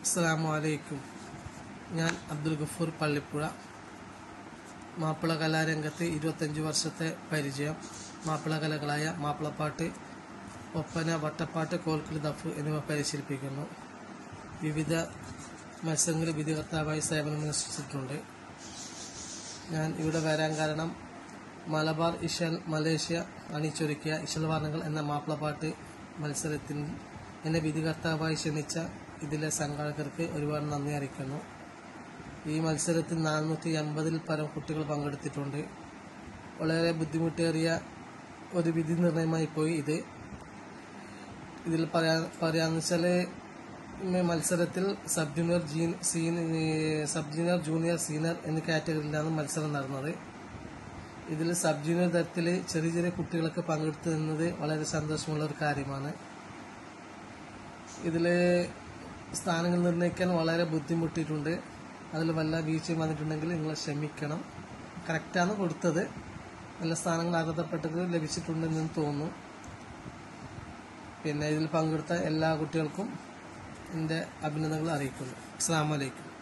അസ്സലാമു അലൈക്കും. ഞാൻ അബ്ദുൽ ഗഫൂർ പള്ളിപ്പുഴ. മാപ്പിള കലാരംഗത്ത് 25 വർഷത്തെ പരിചയം. മാപ്പിള കലകളായ മാപ്പിളപ്പാട്ട്, ഒപ്പന, വട്ടപ്പാട്ട്, കോൽക്കളി, ദഫ് എന്നിവ പരിശീലിപ്പിക്കുന്നു. വിവിധ മത്സരങ്ങളിൽ വിധികർത്താവായി സേവനമനുഷ്ഠിച്ചിട്ടുണ്ട്. ഞാൻ ഇവിടെ വരാൻ കാരണം മലബാർ ഇശൽ മലേഷ്യ അണിച്ചൊരുക്കിയ ഇശൽവർണ്ണങ്ങൾ എന്ന മാപ്പിളപ്പാട്ട് മത്സരത്തിൽ എന്നെ വിധികർത്താവായി ക്ഷണിച്ച ഇതിലെ സംഘാടകർക്ക് ഒരുപാട് നന്ദി അറിയിക്കുന്നു. ഈ മത്സരത്തിൽ 480-ൽ പരം കുട്ടികൾ പങ്കെടുത്തിട്ടുണ്ട്. വളരെ ബുദ്ധിമുട്ടേറിയ ഒരു വിധി നിർണയമായി പോയി ഇതിൽ പറയാന്ന് വെച്ചാൽ മത്സരത്തിൽ സബ് ജൂനിയർ, ജൂനിയർ, സീനിയർ എന്നീ കാറ്റഗറിയിലാണ് മത്സരം നടന്നത്. ഇതിൽ സബ് ജൂനിയർ തരത്തിൽ ചെറിയ ചെറിയ കുട്ടികളൊക്കെ പങ്കെടുത്തു എന്നത് വളരെ സന്തോഷമുള്ള ഒരു കാര്യമാണ്. ഇതിൽ സ്ഥാനങ്ങൾ നിർണ്ണയിക്കാൻ വളരെ ബുദ്ധിമുട്ടിയിട്ടുണ്ട്. അതിൽ വല്ല വീഴ്ചയും വന്നിട്ടുണ്ടെങ്കിൽ നിങ്ങൾ ക്ഷമിക്കണം. കറക്റ്റാണ് കൊടുത്തത്. നല്ല സ്ഥാനങ്ങൾ അർഹതപ്പെട്ടത് ലഭിച്ചിട്ടുണ്ടെന്ന് തോന്നുന്നു. പിന്നെ ഇതിൽ പങ്കെടുത്ത എല്ലാ കുട്ടികൾക്കും എൻ്റെ അഭിനന്ദനങ്ങൾ അറിയിക്കുന്നു. അസ്സലാമു അലൈക്കും.